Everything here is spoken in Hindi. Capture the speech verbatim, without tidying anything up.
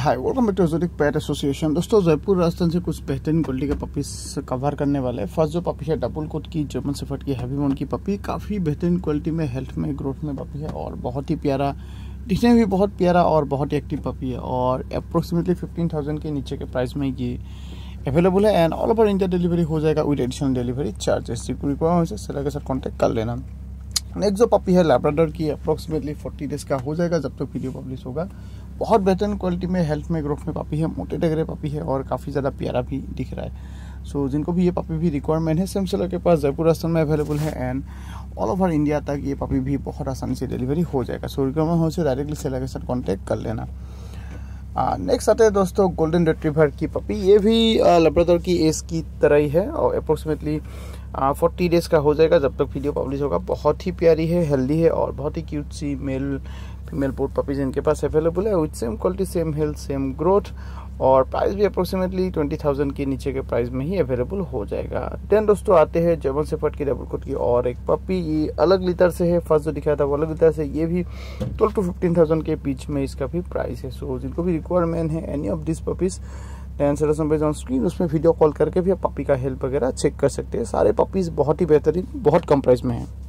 Hi, welcome back to exotic pet association. दोस्तों, जयपुर राजस्थान से कुछ बेहतरीन क्वालिटी के पपीज कवर करने वाले हैं। फर्स्ट जो पपी है डबल कोट की जर्मन शेफर्ड की हैवी बोन की पपी, काफ़ी बेहतरीन क्वालिटी में, हेल्थ में, ग्रोथ में पपी है और बहुत ही प्यारा, दिखने में भी बहुत प्यारा और बहुत ही एक्टिव पपी है और अप्रोक्सीमेटली फिफ्टीन थाउजेंड के नीचे के प्राइस में ये अवेलेबल है and all over India delivery हो जाएगा with additional delivery charges. Requirement से सेलर के साथ कॉन्टैक्ट कर लेना। नेक्स्ट जो पपी है लैब्राडोर की, अप्रोक्सीमेटली फोर्टी डेज का हो जाएगा जब तक वीडियो पब्लिश होगा। बहुत बेहतरीन क्वालिटी में, हेल्थ में, ग्रोथ में पपी है, मोटे टगरे पपी है और काफ़ी ज़्यादा प्यारा भी दिख रहा है। सो so, जिनको भी ये पपी भी रिक्वायरमेंट है, सेम सेलर के पास जयपुर राजस्थान में अवेलेबल है एंड ऑल ओवर इंडिया तक ये पपी भी बहुत आसानी से डिलीवरी हो जाएगा। सो रिक्वायरमेंट हो से डायरेक्टली सेलर के साथ कॉन्टैक्ट कर लेना। नेक्स्ट आते हैं दोस्तों गोल्डन रिट्रीवर की पपी। ये भी लैब्राडोर की एज की तरह ही है और अप्रोक्सीमेटली फोर्टी डेज का हो जाएगा जब तक वीडियो पब्लिश होगा। बहुत ही प्यारी है, हेल्दी है और बहुत ही क्यूट सी मेल फीमेल बोथ पपीज इनके पास अवेलेबल है with same quality, same health, same growth और प्राइस भी अप्रोक्सीमेटली ट्वेंटी थाउजेंड के नीचे के प्राइस में ही अवेलेबल हो जाएगा। देन दोस्तों आते हैं जर्मन शेफर्ड की डबल कोट की और एक पपी, ये अलग लिटर से है। फर्स्ट जो दिखाया था वो अलग लिटर से, ये भी ट्वेल्व टू फिफ्टीन थाउजेंड के बीच में इसका भी प्राइस है। सो so, जिनको भी रिक्वायरमेंट है any of this puppies, ten sellers number on screen, उसमें वीडियो कॉल करके भी आप पपी का हेल्प वगैरह चेक कर सकते हैं। सारे पपीज बहुत ही बेहतरीन, बहुत कम प्राइस में है।